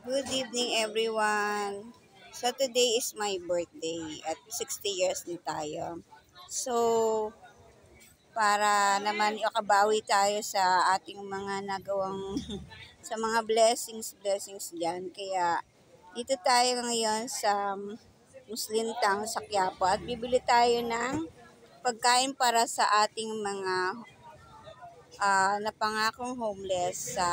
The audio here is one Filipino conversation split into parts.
Good evening everyone. So today is my birthday at 60 years na tayo. So para naman makabawi tayo sa ating mga nagawang sa mga blessings diyan. Kaya dito tayo ngayon sa Muslintang sa Quiapo at bibili tayo ng pagkain para sa ating mga napangakong homeless sa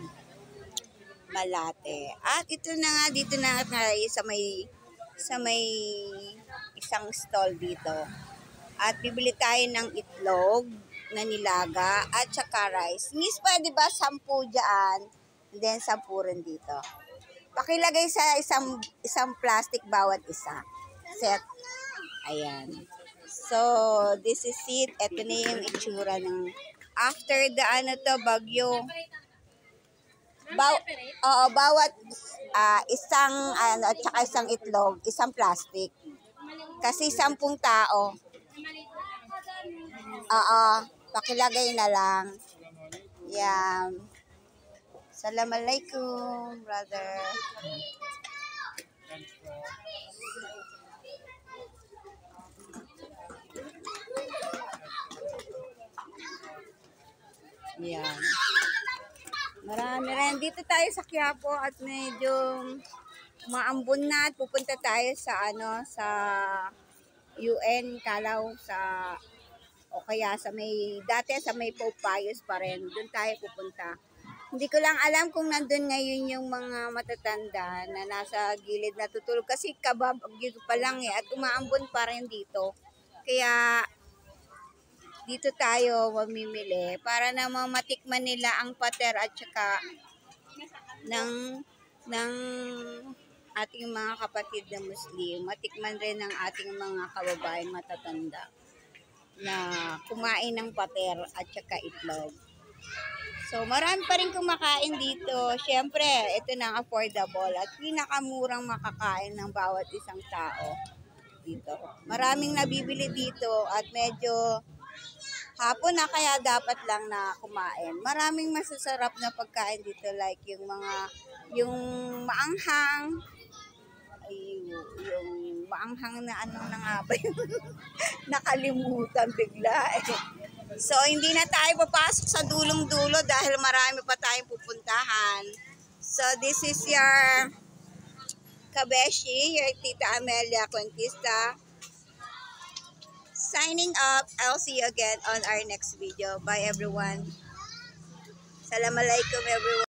Malate. At ito na nga, dito na tayo sa may isang stall dito. At bibili tayo ng itlog na nilaga at saka rice. Miss, pwede ba 10 dyan? And then 10 rin dito. Pakilagay sa isang plastic bawat isa. Set. Ayan. So, this is it. Ito na yung itsura ng after the bagyo. Bawat isang at saka isang itlog, isang plastic. Kasi 10 tao. Pakilagay na lang. Yan. Assalamualaikum, brother. Yan. Marami rin. Dito tayo sa Quiapo at medyo maambon na at pupunta tayo sa sa UN Calaw o kaya sa dati sa may Pope Pius pa rin. Doon tayo pupunta. Hindi ko lang alam kung nandun ngayon yung mga matatanda na nasa gilid natutulog kasi kababagyo pa lang at umaambon pa rin dito. Kaya dito tayo mamimili para naman matikman nila ang pater at saka ng ating mga kapatid na Muslim. Matikman rin ng ating mga kababayan matatanda na kumain ng pater at saka itlog. So, marami pa rin kumakain dito. Siyempre, ito na affordable at pinakamurang makakain ng bawat isang tao dito. Maraming nabibili dito at medyo hapon na kaya dapat lang na kumain. Maraming masasarap na pagkain dito like yung maanghang, yung maanghang na na nga ba yun? Nakalimutan bigla So, hindi na tayo papasok sa dulong-dulo dahil marami pa tayong pupuntahan. So, this is your Kabeshi, your Tita Amelia Quintista. Signing up. I'll see you again on our next video. Bye everyone. Assalamualaikum everyone.